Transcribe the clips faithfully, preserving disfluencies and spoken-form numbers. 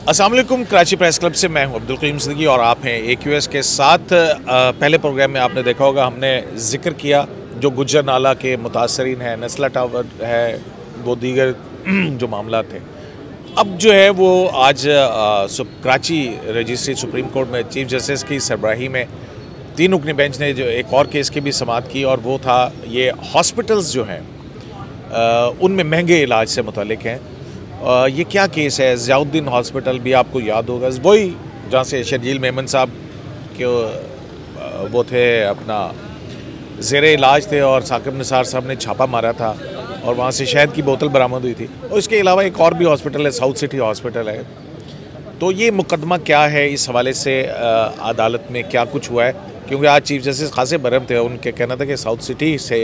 अस्सलाम वालेकुम। Karachi press club से मैं हूं अब्दुल करीम सिद्दीकी और आप हैं ए क्यू एस के साथ। पहले प्रोग्राम में आपने देखा होगा हमने जिक्र किया जो गुज्जर नाला के मुतासरीन हैं, नस्ला टावर है, वो दीगर जो मामला थे। अब जो है वो आज कराची रजिस्ट्री सुप्रीम कोर्ट में चीफ जस्टिस की सरबराही में तीन रुकनी बेंच ने जो एक और केस की भी समाअत की, और वो था ये हॉस्पिटल्स जो हैं उनमें महंगे इलाज से मुतालिक हैं। Uh, ये क्या केस है? ज़ियाउद्दीन हॉस्पिटल भी आपको याद होगा, वही जहाँ से शर्जील मेमन साहब के वो थे अपना ज़ेरे इलाज थे और साकिब निसार साहब ने छापा मारा था और वहाँ से शहद की बोतल बरामद हुई थी। और इसके अलावा एक और भी हॉस्पिटल है, साउथ सिटी हॉस्पिटल है। तो ये मुकदमा क्या है, इस हवाले से अदालत में क्या कुछ हुआ है? क्योंकि आज चीफ जस्टिस खासे बरम थे, उनके कहना था कि साउथ सिटी से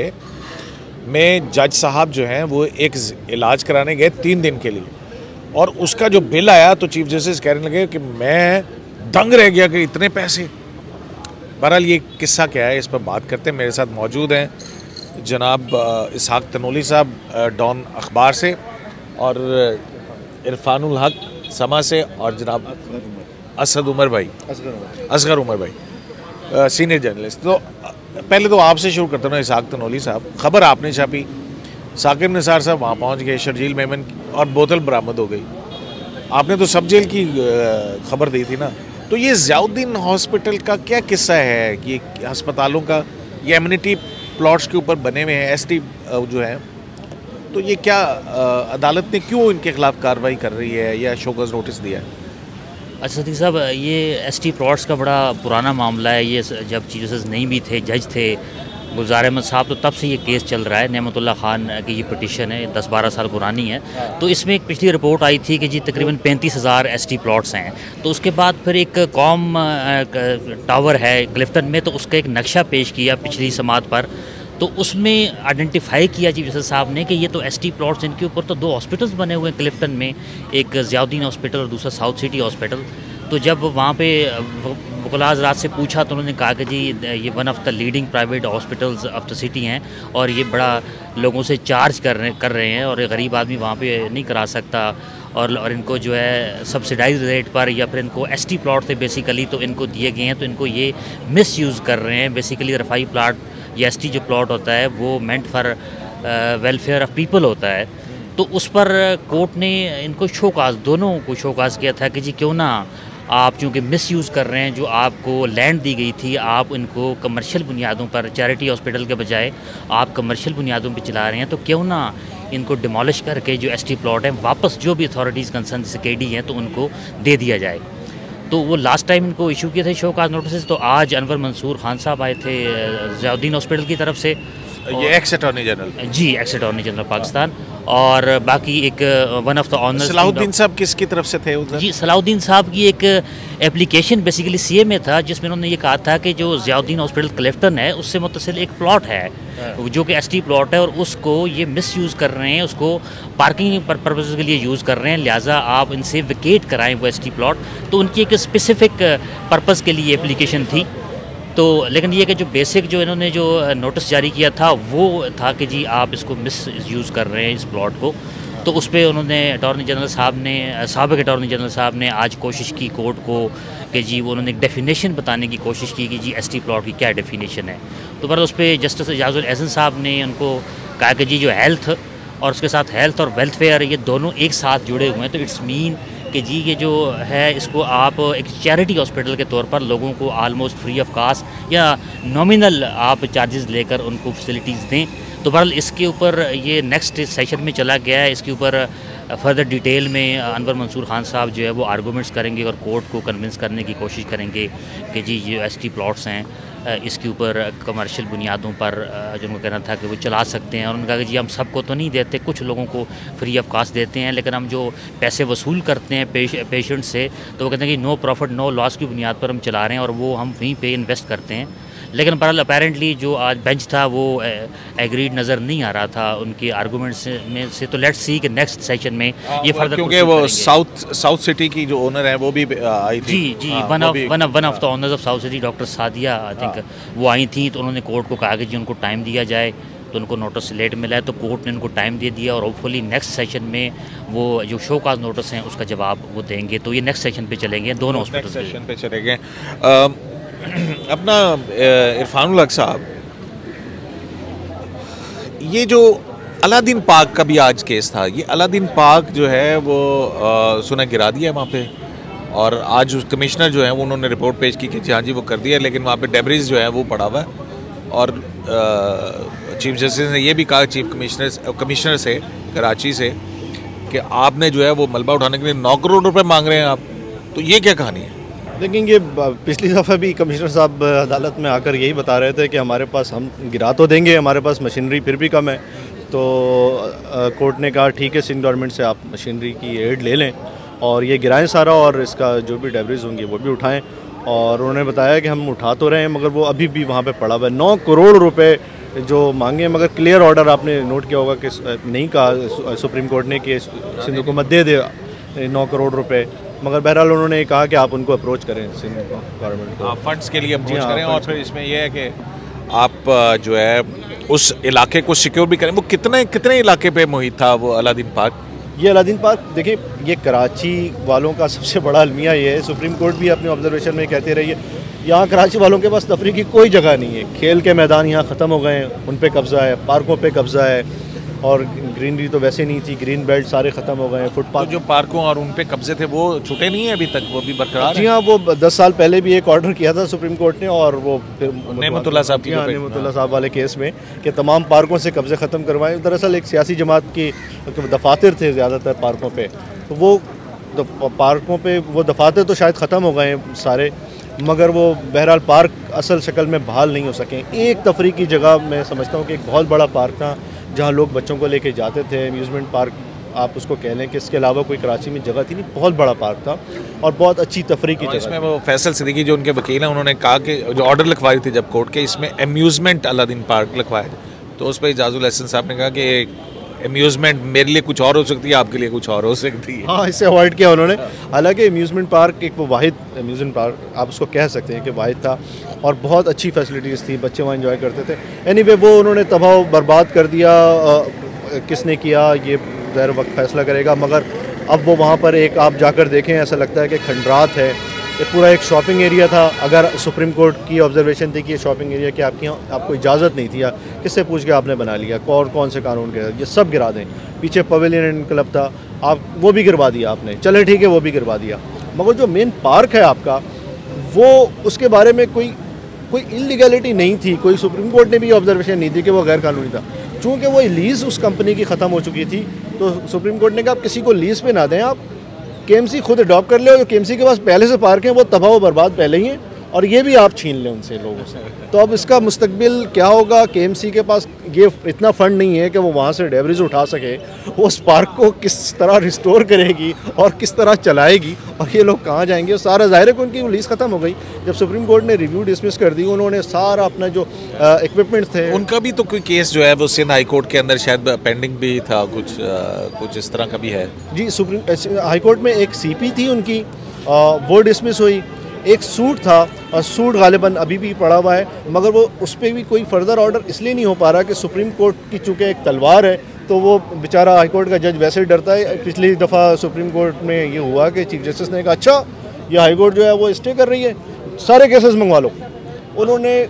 में जज साहब जो हैं वो एक इलाज कराने गए तीन दिन के लिए, और उसका जो बिल आया तो चीफ जस्टिस कहने लगे कि मैं दंग रह गया कि इतने पैसे। बहरहाल ये किस्सा क्या है, इस पर बात करते हैं। मेरे साथ मौजूद हैं जनाब इसहाक तनोली साहब डॉन अखबार से, और इरफानुल हक समा से, और जनाब असद उमर भाई असगर उमर भाई सीनियर जर्नलिस्ट। तो पहले तो आपसे शुरू करता हूँ इसहाक तनोली साहब। खबर आपने छापी, साकिब निसार साहब वहाँ पहुँच गए, शर्जील मेमन और बोतल बरामद हो गई। आपने तो सब जेल की खबर दी थी ना। तो ये ज़ियाउद्दीन हॉस्पिटल का क्या किस्सा है कि अस्पतालों का ये एमिनिटी प्लॉट्स के ऊपर बने हुए हैं, एस टी जो है, तो ये क्या अदालत ने क्यों इनके खिलाफ कार्रवाई कर रही है या शोकस नोटिस दिया है? अच्छा सतीश साहब, ये एस टी प्लॉट्स का बड़ा पुराना मामला है। ये जब चीफ जस्टिस नहीं भी थे, जज थे गुलजार अहमद साहब, तो तब से ये केस चल रहा है। नेमतुल्लाह खान की ये पिटिशन है, दस बारह साल पुरानी है। तो इसमें एक पिछली रिपोर्ट आई थी कि जी तकरीबन पैंतीस हज़ार एस टी प्लॉट्स हैं। तो उसके बाद फिर एक कॉम टावर है क्लिफ्टन में, तो उसका एक नक्शा पेश किया पिछली समाअत पर। तो उसमें आइडेंटिफाई किया चीफ जस्टिस साहब ने कि ये तो एस टी प्लॉट्स, इनके ऊपर तो दो हॉस्पिटल्स बने हुए हैं क्लिफ्टन में, एक ज़ियाउद्दीन हॉस्पिटल और दूसरा साउथ सिटी हॉस्पिटल। तो जब वहाँ पे वकला हज़रात से पूछा तो उन्होंने कहा कि जी ये one of the leading private hospitals of the city हैं और ये बड़ा लोगों से चार्ज कर रहे कर रहे हैं, और गरीब आदमी वहाँ पे नहीं करा सकता, और और इनको जो है सब्सिडाइज रेट पर या फिर इनको एस टी प्लॉट थे बेसिकली, तो इनको दिए गए हैं, तो इनको ये मिस यूज़ कर रहे हैं। बेसिकली रफाई प्लाट या एस टी जो प्लॉट होता है वो meant for welfare of people होता है। तो उस पर कोर्ट ने इनको शोकाज, दोनों को शोकाज किया था कि जी क्यों ना आप चूँकि मिस यूज़ कर रहे हैं, जो आपको लैंड दी गई थी आप इनको कमर्शियल बुनियादों पर, चैरिटी हॉस्पिटल के बजाय आप कमर्शियल बुनियादों पर चला रहे हैं, तो क्यों ना इनको डिमोलिश करके जो एस टी प्लॉट हैं वापस जो भी अथॉरिटीज़ कंसर्न जैसे के डी हैं तो उनको दे दिया जाए। तो वो लास्ट टाइम इनको इशू किए थे शोकाज नोटिस। तो आज अनवर मंसूर खान साहब आए थे ज़ियाउद्दीन हॉस्पिटल की तरफ से, ये एक्स अटॉर्नी जनरल, जी एक्स अटॉर्नी जनरल पाकिस्तान, और बाकी एक one of the owners Salahuddin साहब किसकी तरफ से थे उधर? जी सलाहुद्दीन साहब की एक एप्लीकेशन बेसिकली सी ए में था, जिसमें उन्होंने ये कहा था कि जो ज़ियाउद्दीन हॉस्पिटल क्लिफ्टन है उससे मुतसिल एक प्लॉट है जो कि एस टी प्लॉट है, और उसको ये मिस यूज़ कर रहे हैं, उसको पार्किंग पर्पज़ के लिए यूज़ कर रहे हैं, लिहाजा आप इनसे विकेट कराएं वो एस टी प्लॉट। तो उनकी एक स्पेसिफिक पर्पज़ के लिए एप्लीकेशन थी। तो लेकिन ये कि जो बेसिक जो इन्होंने जो नोटिस जारी किया था वो था कि जी आप इसको मिस यूज़ कर रहे हैं इस प्लॉट को। तो उस पर उन्होंने अटॉर्नी जनरल साहब ने साबिक अटॉर्नी जनरल साहब ने आज कोशिश की कोर्ट को कि जी वो उन्होंने एक डेफिनेशन बताने की कोशिश की कि जी एस टी प्लॉट की क्या डेफिनेशन है। तो पर उस पर जस्टिस एजाजुल एहसन साहब ने उनको कहा कि जी जो हेल्थ और उसके साथ हेल्थ और वेल्फेयर ये दोनों एक साथ जुड़े हुए हैं, तो इट्स मीन कि जी ये जो है इसको आप एक चैरिटी हॉस्पिटल के तौर पर लोगों को आलमोस्ट फ्री ऑफ कास्ट या नॉमिनल आप चार्जेस लेकर उनको फैसिलिटीज़ दें। तो बहरहाल इसके ऊपर ये नेक्स्ट सेशन में चला गया है। इसके ऊपर फर्दर डिटेल में अनवर मंसूर खान साहब जो है वो आर्गूमेंट्स करेंगे और कोर्ट को कन्विंस करने की कोशिश करेंगे कि जी ये एस टी प्लॉट्स हैं इसके ऊपर कमर्शियल बुनियादों पर जो उनको कहना था कि वो चला सकते हैं। और उन्होंने कहा कि जी हम सबको तो नहीं देते, कुछ लोगों को फ्री ऑफ कास्ट देते हैं, लेकिन हम जो पैसे वसूल करते हैं पेश, पेशेंट से, तो वो कहते हैं कि नो प्रॉफिट नो लॉस की बुनियाद पर हम चला रहे हैं और वो हम वहीं पे इन्वेस्ट करते हैं। लेकिन बहरहाल अपेरेंटली जो आज बेंच था वो एग्रीड नज़र नहीं आ रहा था उनके आर्गूमेंट्स में से। तो लेट्स सी कि नेक्स्ट सेशन में ये फर्दर, क्योंकि वो साउथ साउथ सिटी की जो ओनर है वो भी आई थी। जी जी one of one of one of the owners of South City doctor Sadia I think वो आई थी। तो उन्होंने कोर्ट को कहा कि जी उनको टाइम दिया जाए तो उनको नोटिस लेट मिला है, तो कोर्ट ने उनको टाइम दे दिया और होपफुली नेक्स्ट सेशन में वो जो शो काज नोटिस हैं उसका जवाब वो देंगे, तो ये नेक्स्ट सेशन पे चलेंगे दोनों हॉस्पिटल सेशन पे चलेंगे। अपना इरफानुल हक साहब, ये जो अलादीन पार्क का भी आज केस था, ये अलादीन पार्क जो है वो आ, सुना गिरा दिया है वहाँ पे, और आज उस कमिश्नर जो है वो उन्होंने रिपोर्ट पेश की कि हाँ जी वो कर दिया, लेकिन वहाँ पे डेब्रिज जो है वो पड़ा हुआ है। और चीफ जस्टिस ने ये भी कहा चीफ कमिश्नर कमिश्नर से कराची से कि आपने जो है वो मलबा उठाने के लिए नौ करोड़ रुपए मांग रहे हैं आप, तो ये क्या कहानी है? देखेंगे, पिछली दफ़ा भी कमिश्नर साहब अदालत में आकर यही बता रहे थे कि हमारे पास, हम गिरा तो देंगे, हमारे पास मशीनरी फिर भी कम है। तो कोर्ट ने कहा ठीक है, सिंध गवर्नमेंट से आप मशीनरी की एड ले लें और ये गिराएं सारा, और इसका जो भी डेब्रिज होंगी वो भी उठाएं। और उन्होंने बताया कि हम उठा तो रहे हैं मगर वो अभी भी वहाँ पे पड़ा हुआ है। नौ करोड़ रुपए जो मांगे, मगर क्लियर ऑर्डर आपने नोट किया होगा कि नहीं कहा सुप्रीम कोर्ट ने कि सिंध हुकूमत दे दे नौ करोड़ रुपए, मगर बहरहाल उन्होंने कहा कि आप उनको अप्रोच करें सिंध गवर्नमेंट को, फंड्स के लिए अप्रोच करें। और फिर इसमें यह है कि आप जो है उस इलाके को सिक्योर भी करें। वो कितने कितने इलाके पे मुहित था वो अलादीन पार्क? ये अलादीन पार्क, देखिए, ये कराची वालों का सबसे बड़ा अलमिया ये है। सुप्रीम कोर्ट भी अपने ऑब्जर्वेशन में कहते रही है, यहाँ कराची वालों के पास तफरीह की कोई जगह नहीं है। खेल के मैदान यहाँ ख़त्म हो गए हैं, उन पे कब्ज़ा है, पार्कों पे कब्ज़ा है, और ग्रीनरी तो वैसे नहीं थी, ग्रीन बेल्ट सारे ख़त्म हो गए हैं। फुटपाथ तो जो पार्कों और उन पे कब्जे थे वो छूटे नहीं है अभी तक, वो भी बरकरार? जी हाँ, वो दस साल पहले भी एक ऑर्डर किया था सुप्रीम कोर्ट ने, और वो फिर नेमतुल्लाह साहब की, नेमतुल्लाह साहब वाले केस में, कि तमाम पार्कों से कब्जे ख़त्म करवाएं। दरअसल एक सियासी जमात की दफातर थे ज़्यादातर पार्कों पर, तो वो पार्कों पर वो दफातर तो शायद ख़त्म हो गए हैं सारे, मगर वो बहरहाल पार्क असल शक्ल में बहाल नहीं हो सके। एक तफरीह की जगह मैं समझता हूँ कि एक बहुत बड़ा पार्क था जहाँ लोग बच्चों को लेके जाते थे, अम्यूज़मेंट पार्क आप उसको कह लें, कि इसके अलावा कोई कराची में जगह थी नहीं। बहुत बड़ा पार्क था और बहुत अच्छी तफरीह की जगह। इसमें वो फैसल सिद्दीकी जो उनके वकील हैं, उन्होंने कहा कि जो ऑर्डर लिखवाई थी जब कोर्ट के, इसमें अम्यूज़मेंट अलादीन पार्क लिखवाया, तो उस पर इजाजुल हसन साहब ने कहा कि अम्यूज़मेंट मेरे लिए कुछ और हो सकती है, आपके लिए कुछ और हो सकती है। हाँ, इससे अवॉइड किया उन्होंने। हालांकि अम्यूज़मेंट पार्क एक वो वाहिद अम्यूज़मेंट पार्क आप उसको कह सकते हैं कि वाहिद था, और बहुत अच्छी फैसिलिटीज़ थी, बच्चे वहाँ एंजॉय करते थे। एनीवे वो उन्होंने तबाह बर्बाद कर दिया। किसने किया ये ज़ाहिर वक्त फैसला करेगा, मगर अब वो वहाँ पर एक आप जाकर देखें, ऐसा लगता है कि खंडरात है। ये पूरा एक शॉपिंग एरिया था। अगर सुप्रीम कोर्ट की ऑब्जर्वेशन थी कि ये शॉपिंग एरिया की आपकी आपको इजाज़त नहीं थी, या किससे पूछ के आपने बना लिया, कौन कौन से कानून के, ये सब गिरा दें। पीछे पवेलियन एंड क्लब था, आप वो भी गिरवा दिया आपने, चले ठीक है वो भी गिरवा दिया, मगर जो मेन पार्क है आपका, वो उसके बारे में कोई कोई इलीगैलिटी नहीं थी, कोई सुप्रीम कोर्ट ने भी ऑब्जर्वेशन नहीं दी कि वो गैर कानूनी था। चूँकि वो लीज़ उस कंपनी की ख़त्म हो चुकी थी, तो सुप्रीम कोर्ट ने कहा आप किसी को लीज़ पे ना दें, आप केएमसी खुद अडॉप्ट कर ले, और जो केएमसी के पास पहले से पार्क हैं वो तबाह व बर्बाद पहले ही हैं, और ये भी आप छीन लें उनसे, लोगों से। तो अब इसका मुस्तकबिल क्या होगा? केएमसी के पास ये इतना फंड नहीं है कि वो वहाँ से डेब्रिज उठा सके, वो उस पार्क को किस तरह रिस्टोर करेगी और किस तरह चलाएगी, और ये लोग कहाँ जाएंगे? सारा ज़ाहिर है कि उनकी लीज़ ख़त्म हो गई। जब सुप्रीम कोर्ट ने रिव्यू डिसमिस कर दी, उन्होंने सारा अपना जो इक्विपमेंट थे, उनका भी तो कोई केस जो है वो सिंध हाई कोर्ट के अंदर शायद पेंडिंग भी था, कुछ आ, कुछ इस तरह का भी है। जी, सुप्रीम हाई कोर्ट में एक सीपी थी उनकी, आ, वो डिसमिस हुई। एक सूट था, और सूट गालिबन अभी भी पड़ा हुआ है, मगर वो उस पर भी कोई फर्दर ऑर्डर इसलिए नहीं हो पा रहा कि सुप्रीम कोर्ट की चूँकि एक तलवार है, तो वो बेचारा हाई कोर्ट का जज वैसे ही डरता है। पिछली दफ़ा सुप्रीम कोर्ट में ये हुआ कि चीफ जस्टिस ने कहा अच्छा ये हाई कोर्ट जो है वो स्टे कर रही है, सारे केसेस मंगवा लो। उन्होंने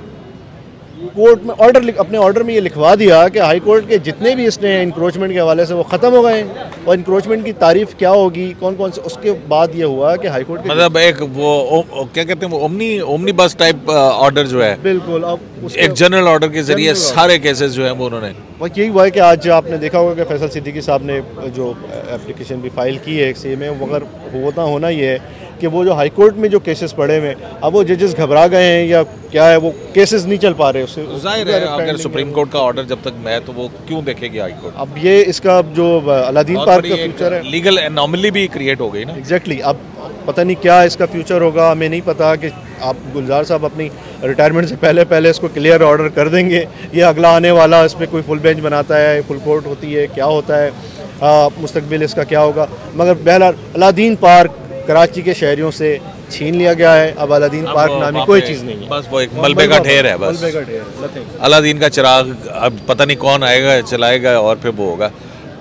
कोर्ट में ऑर्डर अपने ऑर्डर में ये लिखवा दिया कि हाई कोर्ट के जितने भी इसने इंक्रोचमेंट के हवाले से वो ख़त्म हो गए हैं, और इंक्रोचमेंट की तारीफ क्या होगी, कौन कौन से। उसके बाद ये हुआ कि हाई कोर्ट मतलब एक वो ओ, ओ, क्या कहते हैं वो omni omni bus type order जो है, बिल्कुल, अब एक जनरल ऑर्डर के जरिए सारे केसेस जो है वो उन्होंने, वह यही हुआ है कि आज आपने देखा होगा कि फैसल सिद्दीकी साहब ने जो एप्लीकेशन भी फाइल की है एक सी में, मगर होता होना ये है कि वो जो हाई कोर्ट में जो केसेस पड़े हुए, अब वो जजेस घबरा गए हैं या क्या है, वो केसेस नहीं चल पा रहे। उससे जाहिर है अगर सुप्रीम कोर्ट का ऑर्डर जब तक है तो वो क्यों देखेगी हाई कोर्ट? अब ये इसका जो अलादीन पार्क का फ्यूचर है, लीगल एनॉमली भी क्रिएट हो गई ना। एग्जैक्टली exactly, अब पता नहीं क्या इसका फ्यूचर होगा, हमें नहीं पता। कि आप गुलजार साहब अपनी रिटायरमेंट से पहले पहले इसको क्लियर ऑर्डर कर देंगे, ये अगला आने वाला इस पर कोई फुल बेंच बनाता है, फुल कोर्ट होती है, क्या होता है, मुस्तकबिल इसका क्या होगा। मगर बहरहाल अलादीन पार्क कराची के शहरियों से छीन लिया गया है। अब अलादीन पार्क नामी कोई चीज़ नहीं है, बस वो एक मलबे का ढेर है, बस मलबे का ढेर है, nothing। अलादीन का चिराग अब पता नहीं कौन आएगा चलाएगा और फिर वो होगा।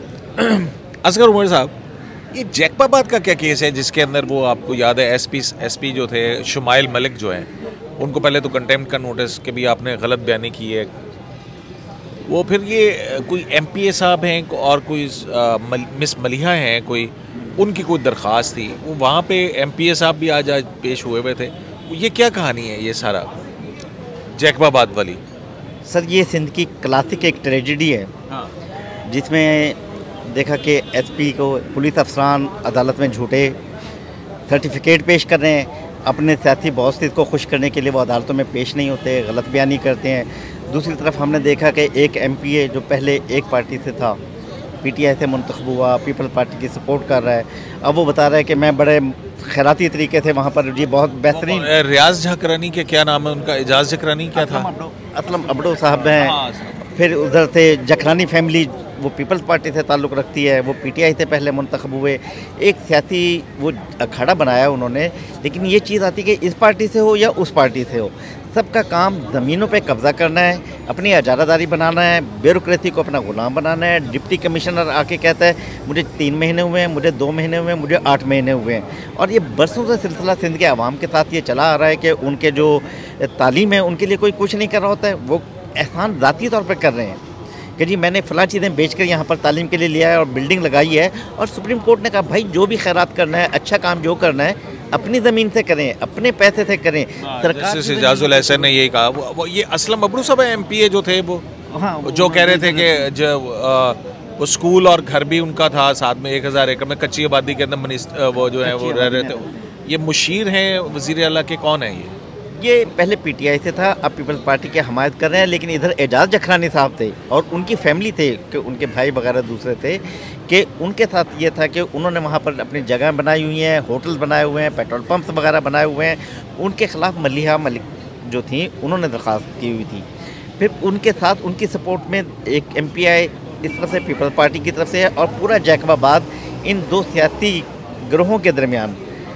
असगर उमर साहब, ये जैकबाबाद का क्या केस है जिसके अंदर वो आपको याद है एसपी एसपी जो थे शुमाइल मलिक जो हैं, उनको पहले तो कंटेम्प्ट का नोटिस कि भी आपने गलत बयानी की है, वो फिर ये कोई एमपीए साहब हैं और कोई आ, मल, मिस मलिहा हैं कोई, उनकी कोई दरख्वास्त थी, वो वहाँ पे एमपीए साहब भी आज आज पेश हुए हुए थे। ये क्या कहानी है ये सारा जैकबाबाद वाली? सर ये सिंध की क्लासिक एक ट्रेजेडी है। हाँ। जिसमें देखा कि एसपी को पुलिस अफसरान अदालत में झूठे सर्टिफिकेट पेश कर रहे हैं, अपने सियासी बॉस को खुश करने के लिए वो अदालतों में पेश नहीं होते, गलत बयानी करते हैं। दूसरी तरफ हमने देखा कि एक एमपीए जो पहले एक पार्टी से था, पीटीआई से मुंतखब हुआ, पीपल्स पार्टी की सपोर्ट कर रहा है, अब वो बता रहा है कि मैं बड़े खैराती तरीके से वहाँ पर जी बहुत बेहतरीन। रियाज झकरानी के क्या नाम है उनका, एजाज झकरानी क्या था? असलम अबड़ो साहब हैं। फिर उधर से जखरानी फैमिली वो पीपल्स पार्टी से ताल्लुक़ रखती है, वो पीटीआई से पहले मुंतखब हुए, एक सियासी वो अखाड़ा बनाया उन्होंने। लेकिन ये चीज़ आती है कि इस पार्टी से हो या उस पार्टी से हो, सबका काम ज़मीनों पे कब्ज़ा करना है, अपनी इजारादारी बनाना है, ब्यूरोक्रेसी को अपना गुलाम बनाना है। डिप्टी कमिश्नर आके कहता है मुझे तीन महीने हुए हैं, मुझे दो महीने हुए हैं, मुझे आठ महीने हुए हैं। और ये बरसों से सिलसिला सिंध के आवाम के साथ ये चला आ रहा है कि उनके जो तालीम है उनके लिए कोई कुछ नहीं कर रहा होता है, वो एहसान ज़ाती तौर पर कर रहे हैं कि जी मैंने फ़लाँ चीज़ें बेचकर यहाँ पर तालीम के लिए लिया है और बिल्डिंग लगाई है। और सुप्रीम कोर्ट ने कहा भाई जो भी खैरात करना है, अच्छा काम जो करना है, अपनी ज़मीन से करें, अपने पैसे से करें। सरकार एजाजुल हसन ने यही कहा। वो, वो ये असलम अबड़ू साहब एमपीए जो थे वो, हाँ, वो जो कह रहे थे कि जो आ, वो स्कूल और घर भी उनका था साथ में, एक हज़ार एकड़ में कच्ची आबादी के अंदर वो जो है वो रह रहे थे। ये मुशीर हैं वज़ीर आला के, कौन है ये? ये पहले पीटीआई से था, अब पीपल्स पार्टी की हमायत कर रहे हैं। लेकिन इधर एजाज जखरानी साहब थे और उनकी फैमिली थे कि उनके भाई वगैरह दूसरे थे कि उनके साथ ये था कि उन्होंने वहाँ पर अपनी जगह बनाई हुई हैं, होटल्स बनाए हुए हैं, पेट्रोल पंप्स वगैरह बनाए हुए हैं। उनके ख़िलाफ़ मलिहा मलिक जो थी उन्होंने दरख्वास्त की हुई थी। फिर उनके साथ उनकी सपोर्ट में एक एम पी आई इस तरफ से पीपल्स पार्टी की तरफ से है और पूरा जैकबाबाद इन दो सियासी ग्रोहों के दरमियान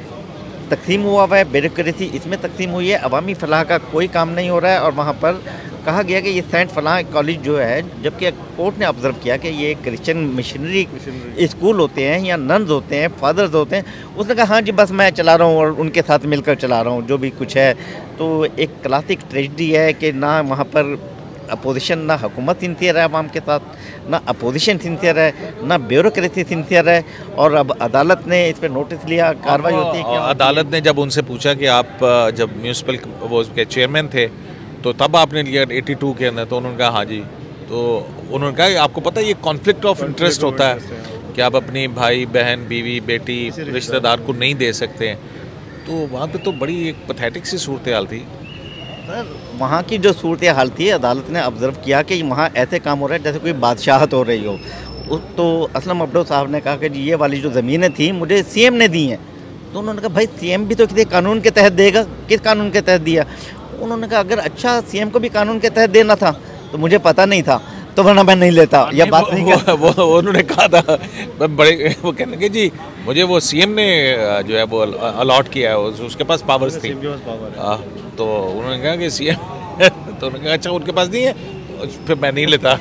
तकसीम हुआ हुआ है। ब्यूरोक्रेसी इसमें तकसीम हुई है, अवामी फलाह का कोई काम नहीं हो रहा है। और वहाँ पर कहा गया कि ये सेंट फलाह कॉलेज जो है, जबकि कोर्ट ने ऑब्ज़र्व किया कि ये क्रिश्चियन मिशनरी स्कूल होते हैं या नन्स होते हैं, फादर्स होते हैं। उसने कहा हाँ जी बस मैं चला रहा हूँ और उनके साथ मिलकर चला रहा हूँ जो भी कुछ है। तो एक क्लासिक ट्रेजेडी है कि ना वहाँ पर अपोजिशन, ना हुकूमत सिंसियर है अवाम के साथ, ना अपोजिशन सिंसियर है, ना ब्यूरोक्रेसी सिंसियर है। और अब अदालत ने इस पर नोटिस लिया, कार्रवाई होती है। अदालत ने जब उनसे पूछा कि आप जब म्यूनसिपल वो के चेयरमैन थे तो तब आपने लिया बयासी के अंदर, तो उन्होंने कहा हाँ जी। तो उन्होंने कहा आपको पता है ये कॉन्फ्लिक्ट ऑफ इंटरेस्ट होता है कि आप अपनी भाई बहन बीवी बेटी रिश्तेदार को नहीं दे सकते हैं। तो वहाँ पे तो बड़ी एक पैथेटिक सी सूरत हाल थी सर। वहाँ की जो सूरत हाल थी, अदालत ने ऑब्ज़र्व किया कि वहाँ ऐसे काम हो रहा है जैसे कोई बादशाहत हो रही हो। तो असलम अबड़ो साहब ने कहा कि जी ये वाली जो ज़मीनें थी मुझे सीएम ने दी हैं। तो उन्होंने कहा भाई सीएम भी तो किसी कानून के तहत देगा, किस कानून के तहत दिया? उन्होंने कहा अगर अच्छा सीएम को भी कानून के तहत देना था तो मुझे पता नहीं था, तो वरना मैं नहीं लेता। यह बात नहीं वो, वो, वो उन्होंने कहा था बड़े, वो कहने के जी मुझे वो सीएम ने जो है वो अलॉट किया है, उसके पास पावर्स थी। आ, तो उन्होंने कहा कि सीएम तो उन्होंने कहा अच्छा उनके पास नहीं है, फिर मैं नहीं लेता।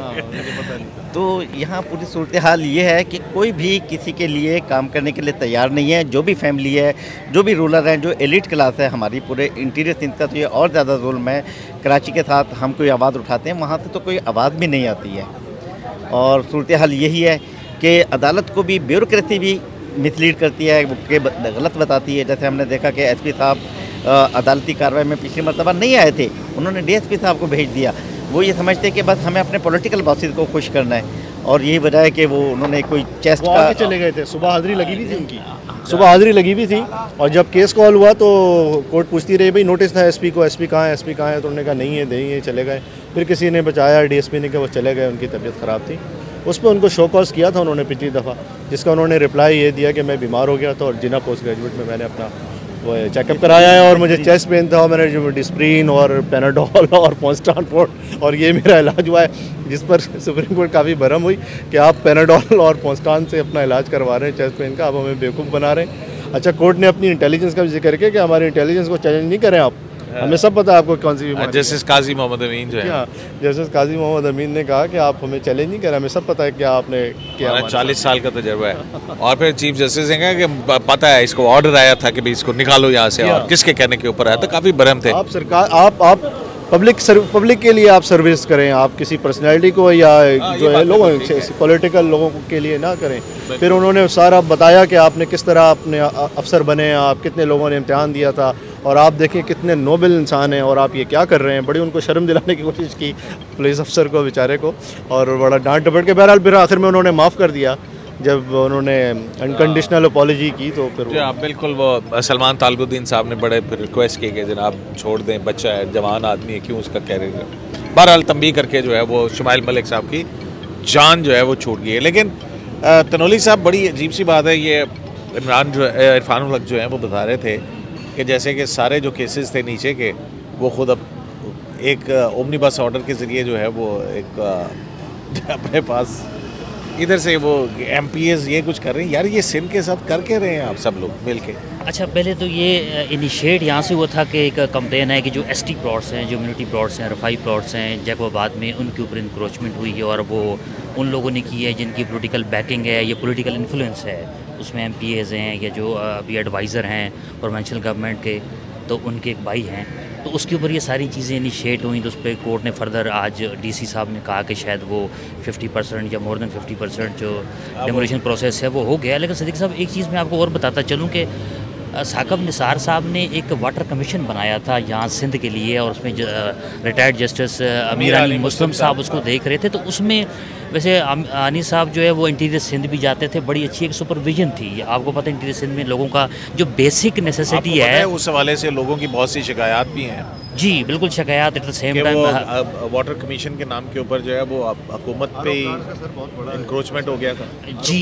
तो यहाँ पूरी सूरत हाल ये है कि कोई भी किसी के लिए काम करने के लिए तैयार नहीं है। जो भी फैमिली है, जो भी रूलर हैं, जो एलिट क्लास है हमारी पूरे इंटीरियर सिंध का, तो ये और ज़्यादा जुल्म है। कराची के साथ हम कोई आवाज़ उठाते हैं, वहाँ से तो कोई आवाज़ भी नहीं आती है। और सूरत हाल यही है कि अदालत को भी ब्यूरोक्रेसी भी मिसलीड करती है, कि गलत बताती है। जैसे हमने देखा कि एस पी साहब अदालती कार्रवाई में पिछली मरतबा नहीं आए थे, उन्होंने डी एस पी साहब को भेज दिया। वो ये समझते हैं कि बस हमें अपने पॉलिटिकल बॉसेस को खुश करना है, और यही वजह है कि वो उन्होंने कोई चेस्ट का चले गए थे। सुबह हाजिरी लगी हुई थी उनकी, सुबह हाजिरी लगी हुई थी। और जब केस कॉल हुआ तो कोर्ट पूछती रही भाई नोटिस था एसपी को, एसपी कहाँ है, एसपी कहाँ है? तो उन्होंने कहा नहीं है, नहीं है, चले गए। फिर किसी ने बचाया, डीएसपी ने, कि वो चले गए, उनकी तबीयत ख़राब थी। उस पर उनको शो कॉज किया था उन्होंने पिछली दफ़ा, जिसका उन्होंने रिप्लाई ये दिया कि मैं बीमार हो गया था और जिना पोस्ट ग्रेजुएट में मैंने अपना वो चेकअप कराया है और मुझे चेस्ट पेन था और मैंने जो डिस्प्रीन और पेनाडोल और पोस्टान और ये मेरा इलाज हुआ है। जिस पर सुप्रीम कोर्ट काफ़ी भरम हुई कि आप पेनाडोल और पोस्टान से अपना इलाज करवा रहे हैं चेस्ट पेन का, आप हमें बेवकूफ़ बना रहे हैं। अच्छा, कोर्ट ने अपनी इंटेलिजेंस का भी जिक्र किया कि हमारी इंटेलिजेंस को चैलेंज नहीं करें आप, हमें सब पता है आपको कौन सी बीमारी है। जस्टिस काजी मोहम्मद अमीन जो है, जस्टिस काजी मोहम्मद अमीन ने कहा कि आप हमें चैलेंज नहीं करें, हमें सब पता है क्या आपने क्या। चालीस साल का तजुर्बा है। और फिर चीफ जस्टिस ने कहा कि पता है इसको ऑर्डर आया था कि भाई इसको निकालो यहाँ से, और किसके कहने के ऊपर आया था, काफ़ी बरहम थे। आप सरकार आप आप पब्लिक पब्लिक के लिए आप सर्विस करें, आप किसी पर्सनैलिटी को या जो है लोगों पॉलिटिकल लोगों के लिए ना करें। फिर उन्होंने सारा बताया कि आपने किस तरह अपने अफसर बने, आप कितने लोगों ने इम्तिहान दिया था, और आप देखें कितने नोबल इंसान हैं और आप ये क्या कर रहे हैं। बड़ी उनको शर्म दिलाने की कोशिश की पुलिस अफसर को बेचारे को, और बड़ा डांट डपट के बहरहाल फिर आखिर में उन्होंने माफ़ कर दिया जब उन्होंने अनकंडीशनल अपॉलॉजी की। तो फिर आप बिल्कुल वो सलमान तालिबुद्दीन साहब ने बड़े फिर रिक्वेस्ट की कि जनाब छोड़ दें, बच्चा है, जवान आदमी है, क्यों उसका कह रहे हैं। बहरहाल तंबी करके जो है वो शुमाइल मलिक साहब की जान जो है वो छूट गई है। लेकिन तनोली साहब, बड़ी अजीब सी बात है, ये इमरान जो इरफानुल हक जो है वो बता रहे थे कि जैसे कि सारे जो केसेस थे नीचे के, वो खुद अब एक ओमनी बस ऑर्डर के ज़रिए जो है वो एक अपने पास इधर से वो एम पी एस ये कुछ कर रहे हैं। यार ये सिंध के साथ कर के रहे हैं आप सब लोग मिल के। अच्छा, पहले तो ये इनिशिएट यहाँ से हुआ था कि एक कंप्लेन है कि जो एस टी प्लॉट्स हैं, जो म्यूनिटी प्लॉट्स हैं, रफाई प्लॉट्स हैं जैकोबाद में, उनके ऊपर इंक्रोचमेंट हुई है, और वो उन लोगों ने की है जिनकी पॉलिटिकल बैकिंग है या पॉलिटिकल इन्फ्लुएंस है। उसमें एम पी एज़ हैं या जो अभी एडवाइज़र हैं प्रोविंशियल गवर्नमेंट के, तो उनके एक भाई हैं, तो उसके ऊपर ये सारी चीज़ें इनिशिएट हुई। तो उस पर कोर्ट ने फर्दर आज डीसी साहब ने कहा कि शायद वो फिफ्टी परसेंट या मोर देन फिफ्टी परसेंट जो डेमोलिशन प्रोसेस है वो हो गया। लेकिन सदीक साहब, एक चीज़ मैं आपको और बताता चलूँ कि साकब निसार साहब ने एक वाटर कमीशन बनाया था यहाँ सिंध के लिए, और उसमें रिटायर्ड जस्टिस अमीर अली मुस्लिम साहब उसको देख रहे थे। तो उसमें वैसे आनी साहब जो है वो इंटीरियर सिंध भी जाते थे, बड़ी अच्छी एक सुपरविजन थी। आपको पता है इंटीरियर सिंध में लोगों का जो बेसिक नेसेसिटी है, है उस हवाले से लोगों की बहुत सी शिकायत भी हैं। जी बिल्कुल, शिकायत at the same time water commission के नाम के ऊपर जो है वो हुकूमत पे इंक्रोचमेंट हो गया था। जी,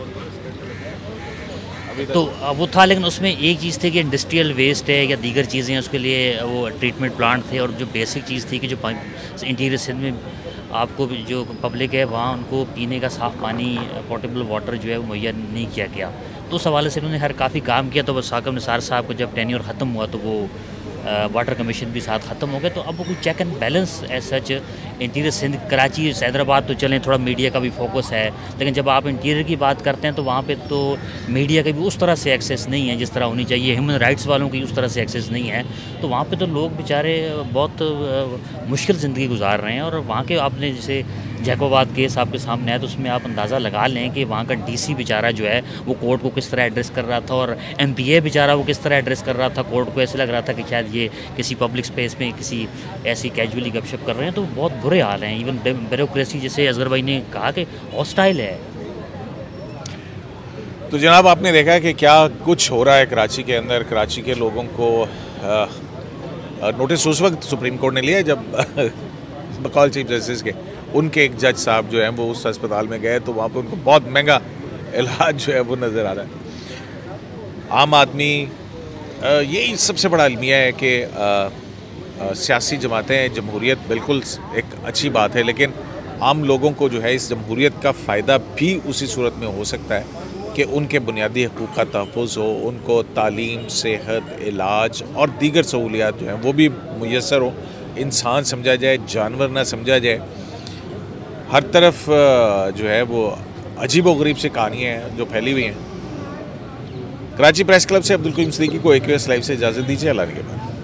तो वो था, लेकिन उसमें एक चीज़ थी कि इंडस्ट्रियल वेस्ट है या दीगर चीज़ें, उसके लिए वो ट्रीटमेंट प्लांट थे। और जो बेसिक चीज़ थी कि जो इंटीरियर सिंध में आपको जो पब्लिक है वहाँ उनको पीने का साफ़ पानी, पोर्टेबल वाटर जो है वो मुहैया नहीं किया गया। तो उस हवाले से उन्होंने हर काफ़ी काम किया। तो साकब निसार साहब को जब टेन्योर ख़त्म हुआ तो वो वाटर कमीशन भी साथ ख़त्म हो गए। तो अब वो कोई check and balance as such interior Sindh, Karachi, Hyderabad तो चलें, थोड़ा मीडिया का भी फोकस है, लेकिन जब आप इंटीरियर की बात करते हैं तो वहाँ पे तो मीडिया का भी उस तरह से एक्सेस नहीं है जिस तरह होनी चाहिए, ह्यूमन राइट्स वालों की उस तरह से एक्सेस नहीं है। तो वहाँ पे तो लोग बेचारे बहुत मुश्किल ज़िंदगी गुजार रहे हैं। और वहाँ के आपने जैसे जैकोबाद केस आपके सामने है, तो उसमें आप अंदाज़ा लगा लें कि वहाँ का डीसी बेचारा जो है वो कोर्ट को किस तरह एड्रेस कर रहा था, और एमपीए बेचारा वो किस तरह एड्रेस कर रहा था कोर्ट को। ऐसे लग रहा था कि शायद ये किसी पब्लिक स्पेस में किसी ऐसी कैजुअली गपशप कर रहे हैं। तो बहुत बुरे हाल हैं। इवन ब्यूरोक्रेसी, जैसे असगर भाई ने कहा कि हॉस्टाइल है। तो जनाब, आपने देखा कि क्या कुछ हो रहा है कराची के अंदर। कराची के लोगों को नोटिस उस वक्त सुप्रीम कोर्ट ने लिया जब बकौल चीफ जस्टिस के उनके एक जज साहब जो हैं वो उस अस्पताल में गए, तो वहाँ पे उनको बहुत महंगा इलाज जो है वो नज़र आ रहा है। आम आदमी, यही सबसे बड़ा अलमिया है कि सियासी जमातें, जमहूरियत बिल्कुल एक अच्छी बात है, लेकिन आम लोगों को जो है इस जमहूरियत का फ़ायदा भी उसी सूरत में हो सकता है कि उनके बुनियादी हकूक़ का तहफ़्फ़ुज़ हो, उनको तालीम, सेहत, इलाज और दीगर सहूलियात जो हैं वो भी मुयस्सर हो, इंसान समझा जाए, जानवर ना समझा जाए। हर तरफ जो है वो अजीब व गरीब सी कहानियाँ हैं जो फैली हुई हैं। कराची प्रेस क्लब से अब्दुल करीम सिद्दीकी को ए क्यू एस लाइव से इजाज़त दीजिए। अल्लाह के बाद।